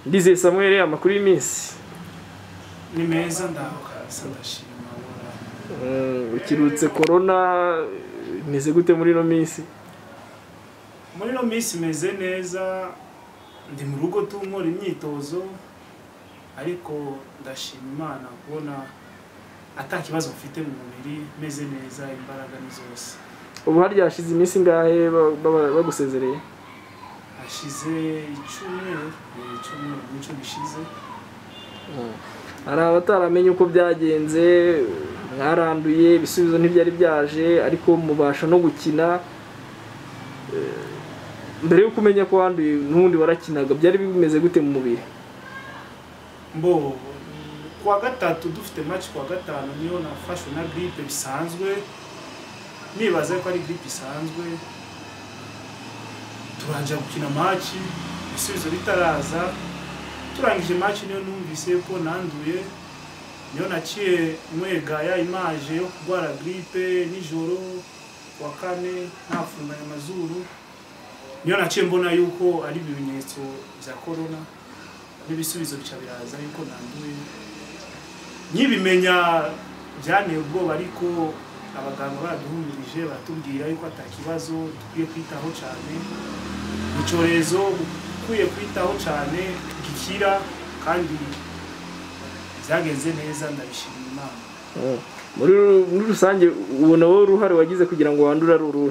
Ndize Samuel amakuru y'iminsi ni meza ndaho kabisa ndashima ukirutse corona meze gute muri no minsi? Muri no minsi meze neza ndi mu rugo tunkora imyitozo ariko ndashima Imana kubona atakibazo mfite mu mubiri meze neza imbaraga ni zose. Ubu harya hashize iminsi ngahe bagusezereye? Hashize icyumweru nico gishize. Hari abataramenye uko byagenze mwaranduye ibisubizo ntibyari byaje ariko mubasha no gukina. Mbere yo kumenya ko wanduye n'undi warakinaga byari bimeze gute mu mubiri? Mbo kwa gatatu dufite match kwa gatanu niyo nafashwe na grippe bisanzwe nibaza ko ari grippe isanzwe turajya gukina match ibisubizo bitaraza turangije match niyo numvise ko nanduye niyo naciye mwega ya image yo kurwara grippe nijoro wa kane nafunganya amazuru niyo naciye mbona yuko ari ibimenyetso bya corona n'ibisubizo bica biraza yuko nanduye nyibimenya byane ubwoba ariko abaganga baraduhumirije batubwira yuko atakibazo tukwiye kwitaho cyane icyorezo ukwiye kwitaho cyane gikira kandi byagenze neza ndabishimira Imana. Muri rusange ubona wowe uruhare wagize kugira ngo wandure ari uruhe?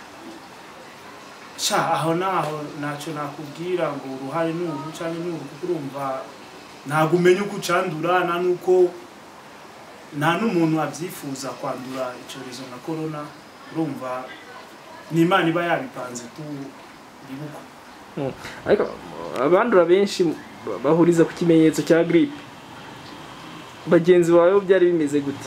Aho naco nakubwira ngo uruhare n'ubu cyane n'ubu kuko urumva ntago umenya uko ucandura na nuko nta n'umuntu abyifuza kwandura icyorezo na corona urumva ni Imana iba yabipanze tu bibuko. Ariko abandura benshi bahuriza ku kimenyetso cya grippe. Bagenzi bawe byari bimeze gute?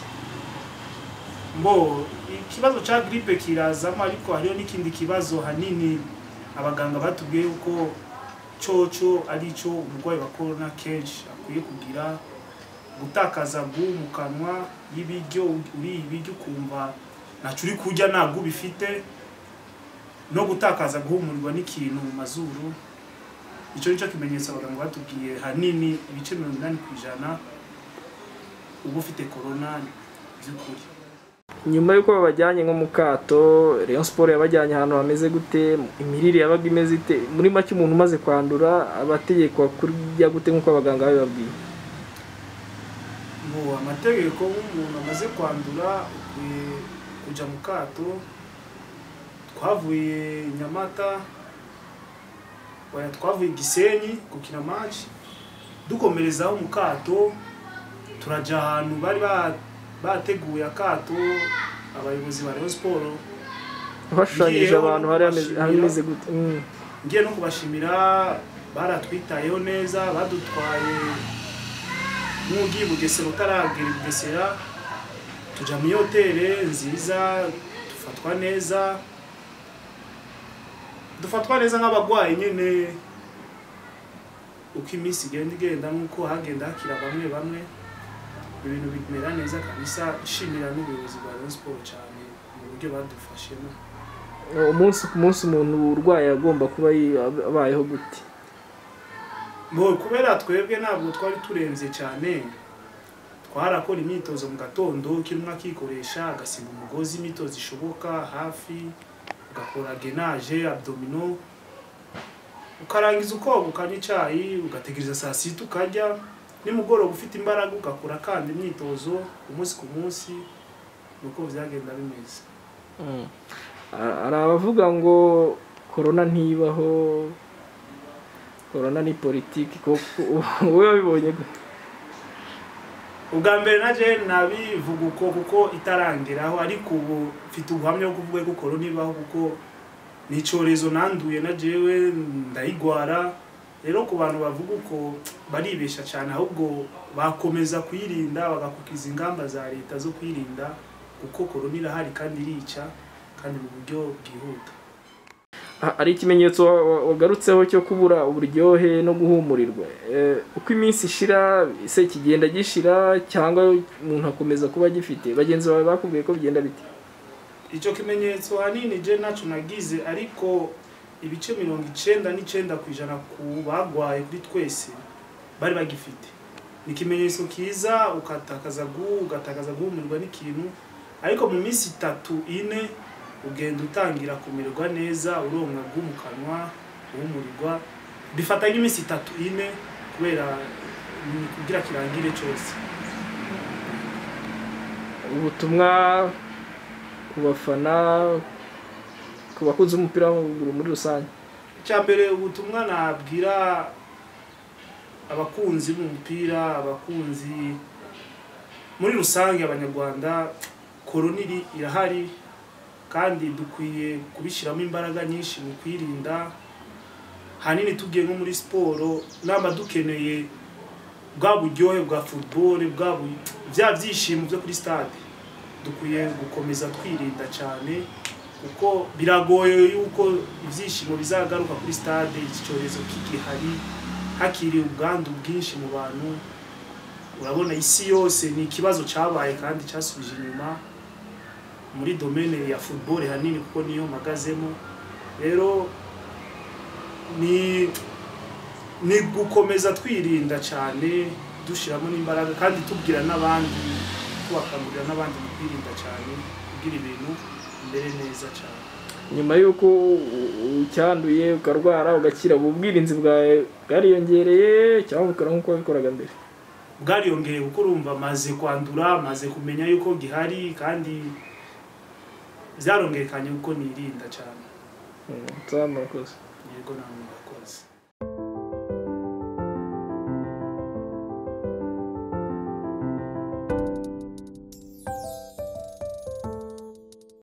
Mbo ikibazo cya grippe kirazamo ariko hariyo n'ikindi kibazo hanini abaganga batubwiye uko coco ari cyo umurwayi wa corona kenshi akwiye kugira gutakaza mu kanwa y'ibiryo uri ibiryo kumva nacu uri kurya ntabwo bifite no gutakaza guhumurirwa n'ikintu mu mazuru. Icyo nicyo kimenyetso abaganga batubwiye hanini ibice 80% ubu ufite corona by'ukuri. Nyuma yuko babajyanye nko mu kato Rayon Sport yabajyanye ahantu hameze gute, imirire yabaga imeze ite, muri make umuntu umaze kwandura abategekwa kurya gute nkuko abaganga babibabwiye? Mu amategeko umuntu amaze kwandura kuja mu kato twavuye Nyamata twavuye Gisenyi gukina match dukomerezaho mu kato turaja ahantu bari bateguye akato abayobozi ba Rayon Sport bashanyije abantu hari ameze gute. Ngiye no kubashimira baratwitayeho neza badutwaye mugi Bugesera utaragera Bugesera tuja mu hoteli nziza dufatwa neza nk'abagwayi nyene uko iminsi igenda nkuko hagenda hakira bamwe ibintu bimera neza kabisa. Ishimira n'ubuyobozi bwa Rayon Sport cyane mu buryo badufashemo. Umunsi ku munsi umuntu urwaye agomba kuba abayeho gute? Bo kubera twebwe ntabwo twari turenze cyane twarakora imyitozo mu gatondo kimwe akikoresha agasiga umugozi imyitozo ishoboka hafi ugakora gainage abdominaux ukarangiza ukoga ukanywa icyayi ugategereza saa sita ukarya nimugoroba ufite imbaraga ugakora kandi imyitozo umunsi ku munsi nuko byagenda bimeze. Ari abavuga ngo corona ntibaho, corona ni politiki, wowe wabibonye gute? Ubwa mbere naje nabivuga uko kuko itarangeraho ariko ubu mfite ubuhamya bwo kuvuga ko corona ibaho kuko ni icyorezo nanduye na jewe ndayigwara. Rero ku bantu bavuga uko baribesha cyane ahubwo bakomeza kwirinda bagakukiza ingamba za leta zo kwirinda kuko corona irahari kandi irica kandi mu buryo bwihuta. Ari ikimenyetso wagarutseho cyo kubura uburyohe no guhumurirwa. Uko iminsi ishira se kigenda gishira cyangwa umuntu akomeza kuba gifite? Bagenzi bawe bakubwiye ko bigenda bite? Icyo kimenyetso hanini je nacu nagize ariko ibice 99% ku bagwaye kuri twese bari bagifite. Ni ikimenyetso kiza ugatakaza guhumirwa n'ikintu, ariko mu minsi 3-4 ugenda utangira kumererwa neza, uronka mu kanwa, uhumurirwa. Bifata nk'iminsi 3-4 kubera kugira kirangire cyose. Ubutumwa ku bafana, ku bakunzi umupira w'amaguru muri rusange. Cyambere ubutumwa nabwira abakunzi b'umupira, abakunzi muri rusange abanyarwanda, koroniri irahari kandi dukwiye kubishiramo imbaraga nyinshi mu kwirinda. Hanini tugiye nko muri siporo, namba dukeneye bwa buryohe bwa football, bya byishimo byo kuri stade, dukwiye gukomeza twirinda cyane, kuko biragoye yuko ibyishimo bizagaruka kuri stade icyorezo kigihari, hakiri ubwandu bwinshi mu bantu. Urabona isi yose ni ikibazo cyabaye kandi cyasubije inyuma muri domaine ya football hanini, kuko niyo magazemo. Rero ni gukomeza twirinda cyane, dushiramo n'imbaraga kandi tubwira n'abandi, tubakangurira n'abandi kwirinda cyane kugira ibintu imbere neza cyane. Nyuma yuko ucyanduye ukarwara ugakira, ubwirinzi bwawe bwariyongereye cyangwa bukora nkuko wabikoraga mbere? Bwariyongereye kuko urumva maze kwandura, maze kumenya yuko gihari, kandi byarongekanye uko nirinda cyane. Murakoze. Yego namwe.